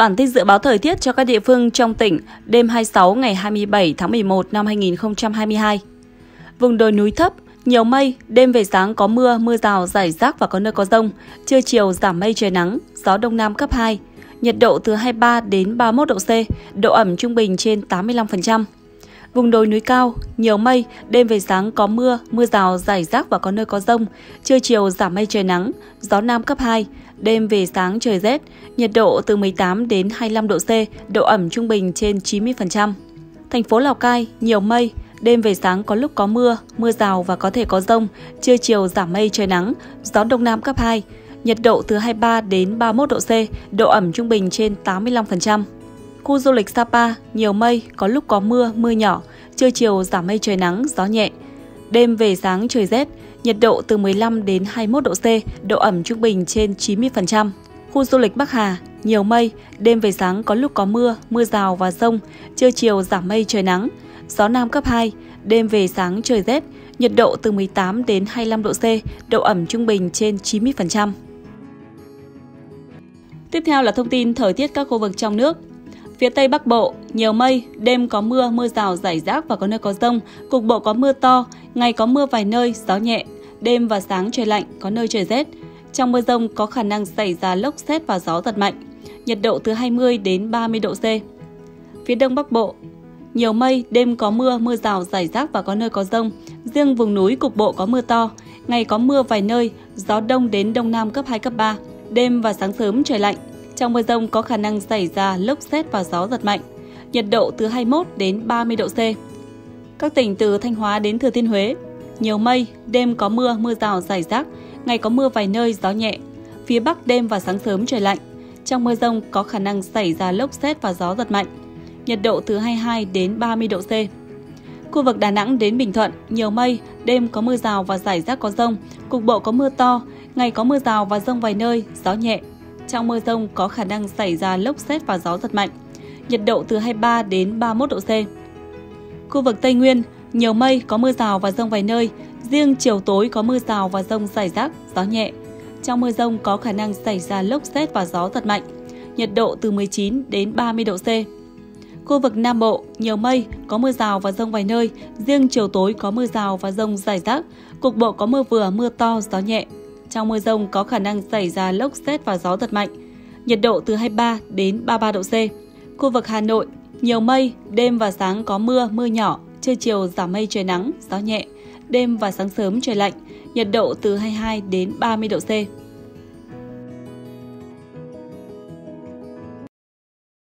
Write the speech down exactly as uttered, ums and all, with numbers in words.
Bản tin dự báo thời tiết cho các địa phương trong tỉnh đêm hai mươi sáu ngày hai mươi bảy tháng mười một năm hai nghìn không trăm hai mươi hai. Vùng đồi núi thấp, nhiều mây, đêm về sáng có mưa, mưa rào, rải rác và có nơi có dông. Trưa chiều giảm mây trời nắng, gió đông nam cấp hai. Nhiệt độ từ hai mươi ba đến ba mươi mốt độ C, độ ẩm trung bình trên tám mươi lăm phần trăm. Vùng đồi núi cao, nhiều mây, đêm về sáng có mưa, mưa rào, rải rác và có nơi có dông. Trưa chiều giảm mây trời nắng, gió nam cấp hai. Đêm về sáng trời rét, nhiệt độ từ mười tám đến hai mươi lăm độ C, độ ẩm trung bình trên chín mươi phần trăm. Thành phố Lào Cai, nhiều mây, đêm về sáng có lúc có mưa, mưa rào và có thể có dông. Trưa chiều giảm mây trời nắng, gió đông nam cấp hai. Nhiệt độ từ hai mươi ba đến ba mươi mốt độ C, độ ẩm trung bình trên tám mươi lăm phần trăm. Khu du lịch Sapa, nhiều mây, có lúc có mưa, mưa nhỏ. Trưa chiều giảm mây trời nắng, gió nhẹ. Đêm về sáng trời rét, nhiệt độ từ mười lăm đến hai mươi mốt độ C, độ ẩm trung bình trên chín mươi phần trăm. Khu du lịch Bắc Hà, nhiều mây, đêm về sáng có lúc có mưa, mưa rào và dông. Trưa chiều giảm mây trời nắng, gió nam cấp hai. Đêm về sáng trời rét, nhiệt độ từ mười tám đến hai mươi lăm độ C, độ ẩm trung bình trên chín mươi phần trăm. Tiếp theo là thông tin thời tiết các khu vực trong nước. Phía Tây Bắc Bộ, nhiều mây, đêm có mưa, mưa rào, rải rác và có nơi có dông, cục bộ có mưa to, ngày có mưa vài nơi, gió nhẹ, đêm và sáng trời lạnh, có nơi trời rét. Trong mưa dông có khả năng xảy ra lốc sét và gió giật mạnh, nhiệt độ từ hai mươi đến ba mươi độ C. Phía Đông Bắc Bộ, nhiều mây, đêm có mưa, mưa rào, rải rác và có nơi có dông, riêng vùng núi cục bộ có mưa to, ngày có mưa vài nơi, gió đông đến đông nam cấp hai, cấp ba, đêm và sáng sớm trời lạnh. Trong mưa dông có khả năng xảy ra lốc sét và gió giật mạnh, nhiệt độ từ hai mươi mốt đến ba mươi độ C. Các tỉnh từ Thanh Hóa đến Thừa Thiên Huế, nhiều mây, đêm có mưa, mưa rào, rải rác, ngày có mưa vài nơi, gió nhẹ. Phía Bắc đêm và sáng sớm trời lạnh. Trong mưa dông có khả năng xảy ra lốc sét và gió giật mạnh, nhiệt độ từ hai mươi hai đến ba mươi độ C. Khu vực Đà Nẵng đến Bình Thuận, nhiều mây, đêm có mưa rào và rải rác có dông, cục bộ có mưa to, ngày có mưa rào và dông vài nơi, gió nhẹ. Trong mưa dông có khả năng xảy ra lốc sét và gió giật mạnh, nhiệt độ từ hai mươi ba đến ba mươi mốt độ C. Khu vực Tây Nguyên, nhiều mây, có mưa rào và dông vài nơi, riêng chiều tối có mưa rào và dông rải rác, gió nhẹ. Trong mưa dông có khả năng xảy ra lốc sét và gió giật mạnh, nhiệt độ từ mười chín đến ba mươi độ C. Khu vực Nam Bộ, nhiều mây, có mưa rào và dông vài nơi, riêng chiều tối có mưa rào và dông rải rác, cục bộ có mưa vừa, mưa to, gió nhẹ. Trong mưa dông có khả năng xảy ra lốc sét và gió giật mạnh, nhiệt độ từ hai mươi ba đến ba mươi ba độ C. Khu vực Hà Nội, nhiều mây, đêm và sáng có mưa, mưa nhỏ, trưa chiều giảm mây trời nắng, gió nhẹ, đêm và sáng sớm trời lạnh, nhiệt độ từ hai mươi hai đến ba mươi độ C.